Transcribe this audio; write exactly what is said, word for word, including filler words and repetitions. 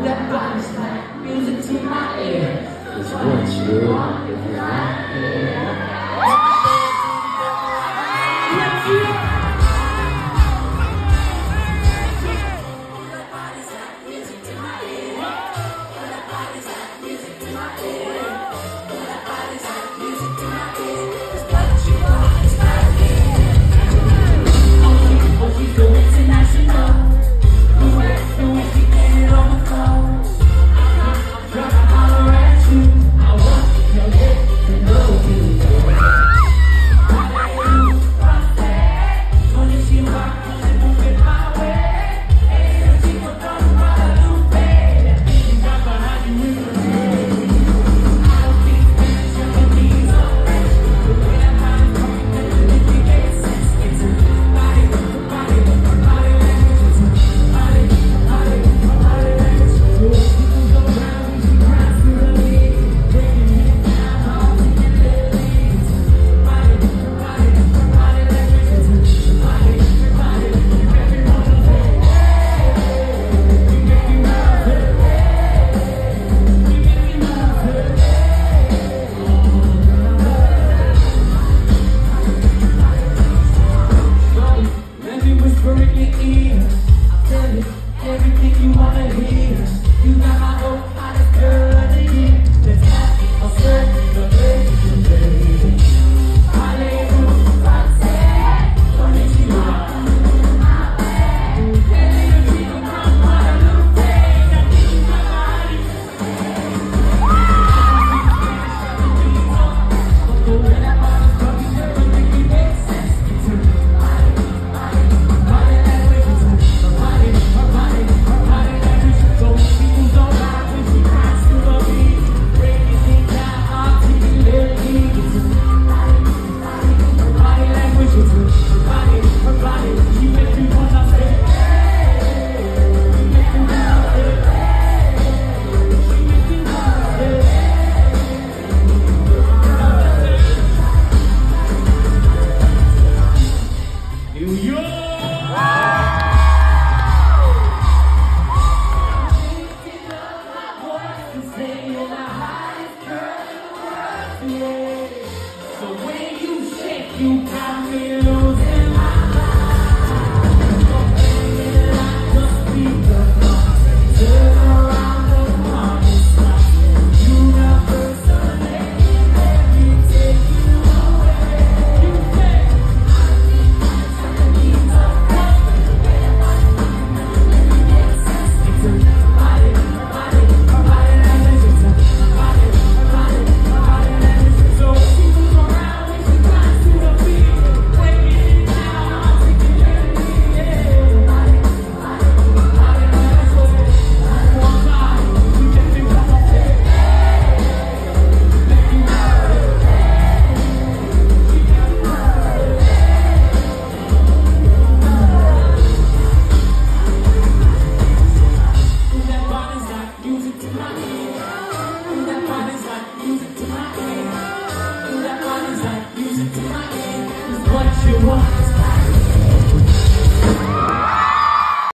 That body's like music to my ear. It's what you want if you're not here. Let's hear. So when you shake, you got me losing my mind. Like a speaker, turn around the party, stop. Universally, let me take you away. You say, I think that's something to talk. Let me get sense. It's a body, her body, her body, it's a body, her body, her body, it's so she moves around when she got to the beat. Breaking it down, I'm taking it in, yeah. Body, body, body, let's go. One time, we can do what I say. Make you know it. We can do it. That body's like music to my ear. That body's like music to my ear. That body's like music to my ear. What you want?